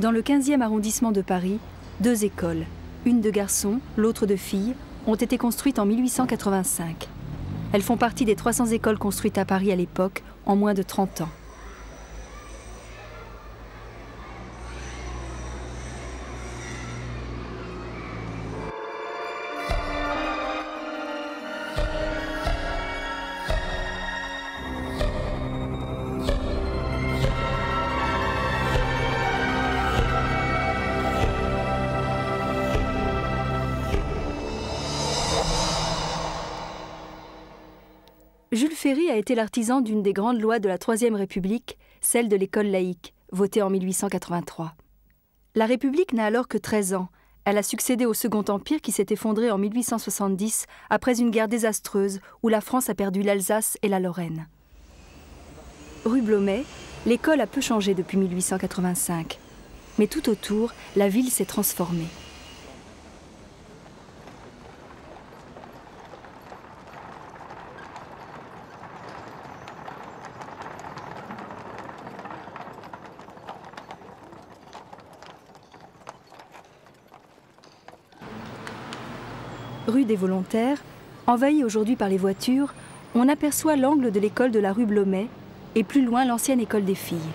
Dans le 15e arrondissement de Paris, 2 écoles, une de garçons, l'autre de filles, ont été construites en 1885. Elles font partie des 300 écoles construites à Paris à l'époque, en moins de 30 ans. Jules Ferry a été l'artisan d'une des grandes lois de la Troisième République, celle de l'école laïque, votée en 1883. La République n'a alors que 13 ans. Elle a succédé au Second Empire qui s'est effondré en 1870 après une guerre désastreuse où la France a perdu l'Alsace et la Lorraine. Rue Blomet, l'école a peu changé depuis 1885. Mais tout autour, la ville s'est transformée. Rue des Volontaires, envahie aujourd'hui par les voitures, on aperçoit l'angle de l'école de la rue Blomet et plus loin l'ancienne école des filles.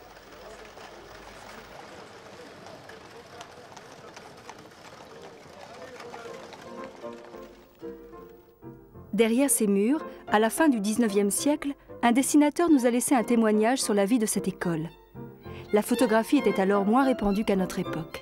Derrière ces murs, à la fin du XIXe siècle, un dessinateur nous a laissé un témoignage sur la vie de cette école. La photographie était alors moins répandue qu'à notre époque.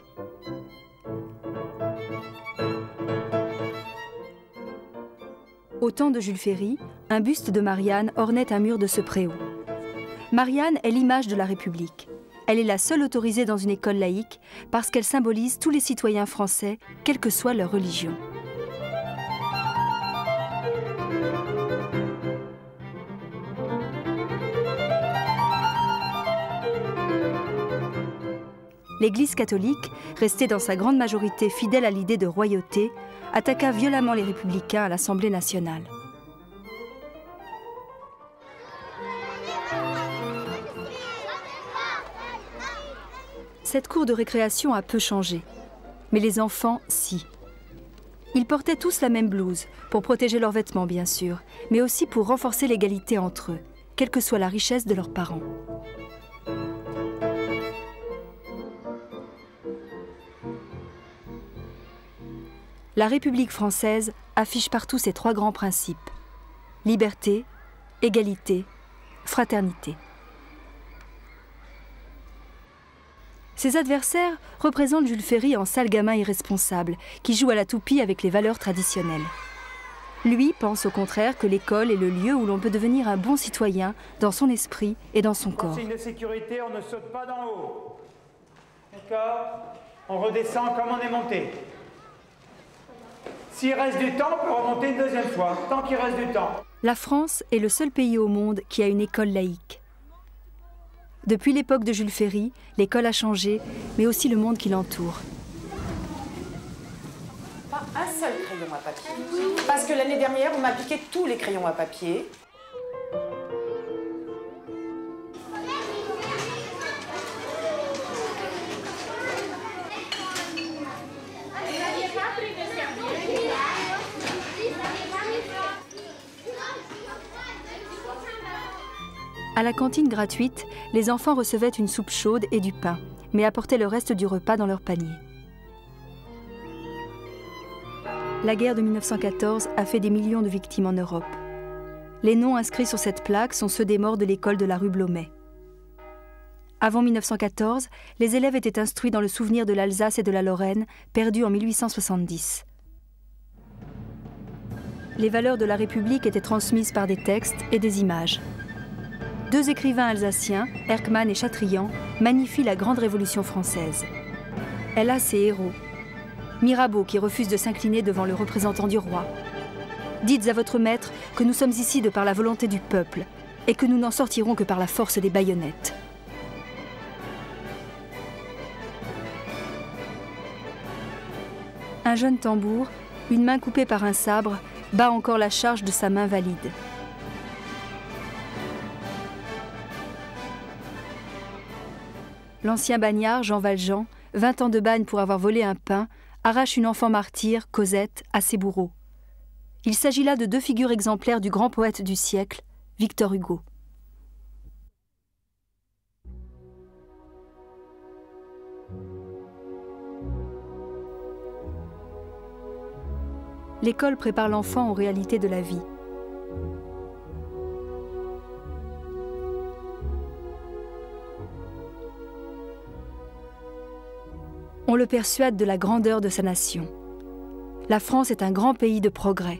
Au temps de Jules Ferry, un buste de Marianne ornait un mur de ce préau. Marianne est l'image de la République. Elle est la seule autorisée dans une école laïque parce qu'elle symbolise tous les citoyens français, quelle que soit leur religion. L'Église catholique, restée dans sa grande majorité fidèle à l'idée de royauté, attaqua violemment les républicains à l'Assemblée nationale. Cette cour de récréation a peu changé, mais les enfants, si. Ils portaient tous la même blouse, pour protéger leurs vêtements bien sûr, mais aussi pour renforcer l'égalité entre eux, quelle que soit la richesse de leurs parents. La République française affiche partout ces 3 grands principes. Liberté, égalité, fraternité. Ses adversaires représentent Jules Ferry en sale gamin irresponsable, qui joue à la toupie avec les valeurs traditionnelles. Lui pense au contraire que l'école est le lieu où l'on peut devenir un bon citoyen dans son esprit et dans son corps. Signe de sécurité, on ne saute pas d'en haut. D'accord ? On redescend comme on est monté. S'il reste du temps, on peut remonter une deuxième fois, tant qu'il reste du temps. La France est le seul pays au monde qui a une école laïque. Depuis l'époque de Jules Ferry, l'école a changé, mais aussi le monde qui l'entoure. Pas un seul crayon à papier. Parce que l'année dernière, on m'a piqué tous les crayons à papier. À la cantine gratuite, les enfants recevaient une soupe chaude et du pain, mais apportaient le reste du repas dans leur panier. La guerre de 1914 a fait des millions de victimes en Europe. Les noms inscrits sur cette plaque sont ceux des morts de l'école de la rue Blomet. Avant 1914, les élèves étaient instruits dans le souvenir de l'Alsace et de la Lorraine, perdus en 1870. Les valeurs de la République étaient transmises par des textes et des images. 2 écrivains alsaciens, Erckmann et Chatrian, magnifient la grande révolution française. Elle a ses héros. Mirabeau qui refuse de s'incliner devant le représentant du roi. Dites à votre maître que nous sommes ici de par la volonté du peuple et que nous n'en sortirons que par la force des baïonnettes. Un jeune tambour, une main coupée par un sabre, bat encore la charge de sa main valide. l'ancien bagnard Jean Valjean, 20 ans de bagne pour avoir volé un pain, arrache une enfant martyre, Cosette, à ses bourreaux. Il s'agit là de deux figures exemplaires du grand poète du siècle, Victor Hugo. L'école prépare l'enfant aux réalités de la vie. On le persuade de la grandeur de sa nation. La France est un grand pays de progrès.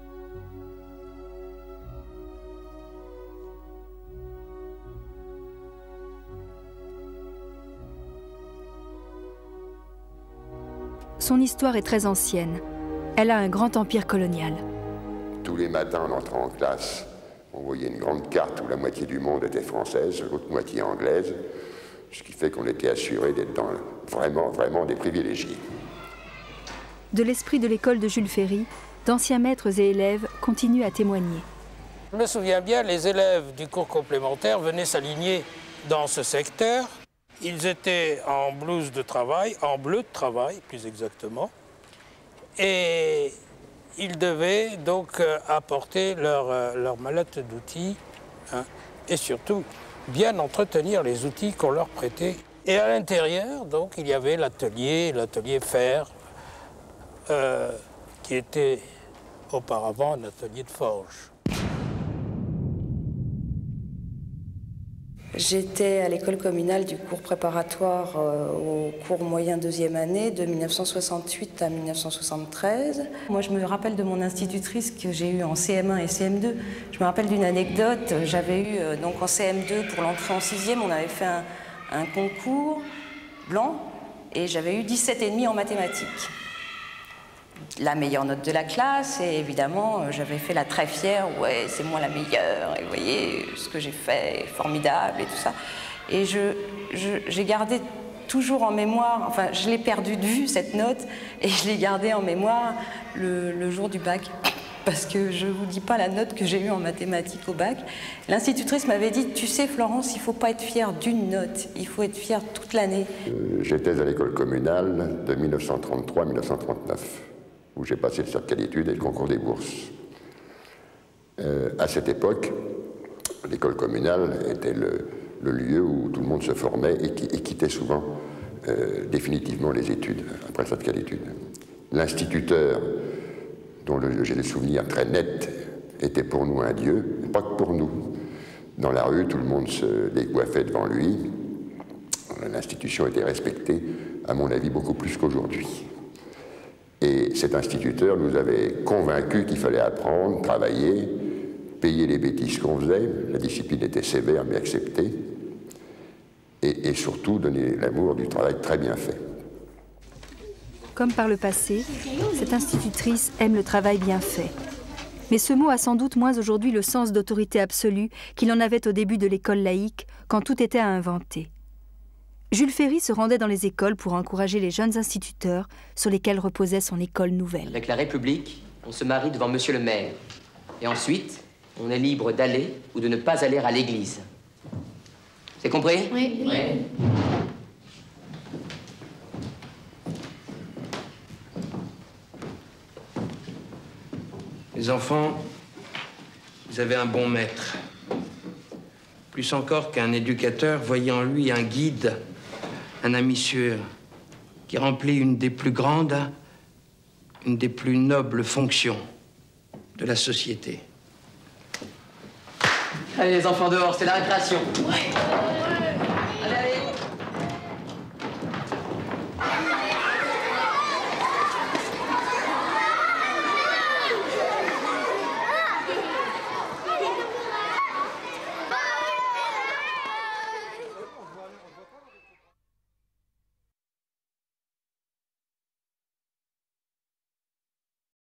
Son histoire est très ancienne. Elle a un grand empire colonial. Tous les matins, en entrant en classe, on voyait une grande carte où la moitié du monde était française, l'autre moitié anglaise, ce qui fait qu'on était assuré d'être dans vraiment des privilégiés. De l'esprit de l'école de Jules Ferry, d'anciens maîtres et élèves continuent à témoigner. Je me souviens bien, les élèves du cours complémentaire venaient s'aligner dans ce secteur. Ils étaient en blouse de travail, en bleu de travail plus exactement, et ils devaient donc apporter leur mallette d'outils, hein, et surtout bien entretenir les outils qu'on leur prêtait. Et à l'intérieur, donc, il y avait l'atelier fer, qui était auparavant un atelier de forge. J'étais à l'école communale du cours préparatoire au cours moyen deuxième année de 1968 à 1973. Moi, je me rappelle de mon institutrice que j'ai eue en CM1 et CM2. Je me rappelle d'une anecdote. J'avais eu, donc en CM2, pour l'entrée en 6e, on avait fait un concours blanc et j'avais eu 17,5 en mathématiques. La meilleure note de la classe, et évidemment, j'avais fait la très fière, ouais, c'est moi la meilleure, et vous voyez, ce que j'ai fait est formidable, et tout ça. Et j'ai gardé toujours en mémoire, enfin, je l'ai perdu de vue, cette note, et je l'ai gardée en mémoire le jour du bac, parce que je ne vous dis pas la note que j'ai eue en mathématiques au bac. L'institutrice m'avait dit, tu sais, Florence, il ne faut pas être fière d'une note, il faut être fière toute l'année. J'étais à l'école communale de 1933 à 1939. Où j'ai passé le certificat d'études et le concours des bourses. À cette époque, l'école communale était le lieu où tout le monde se formait et quittait souvent définitivement les études, après le certificat d'études. L'instituteur, dont j'ai des souvenirs très nets, était pour nous un dieu, pas que pour nous. Dans la rue, tout le monde se décoiffait devant lui. L'institution était respectée, à mon avis, beaucoup plus qu'aujourd'hui. Et cet instituteur nous avait convaincus qu'il fallait apprendre, travailler, payer les bêtises qu'on faisait. La discipline était sévère mais acceptée. Et surtout donner l'amour du travail très bien fait. Comme par le passé, cette institutrice aime le travail bien fait. Mais ce mot a sans doute moins aujourd'hui le sens d'autorité absolue qu'il en avait au début de l'école laïque, quand tout était à inventer. Jules Ferry se rendait dans les écoles pour encourager les jeunes instituteurs sur lesquels reposait son école nouvelle. Avec la République, on se marie devant Monsieur le maire. Et ensuite, on est libre d'aller ou de ne pas aller à l'église. C'est compris? Oui. Oui. Les enfants, vous avez un bon maître. Plus encore qu'un éducateur, voyez en lui un guide, un ami sûr, qui remplit une des plus grandes, une des plus nobles fonctions de la société. Allez les enfants dehors, c'est la récréation. Ouais. Allez, allez.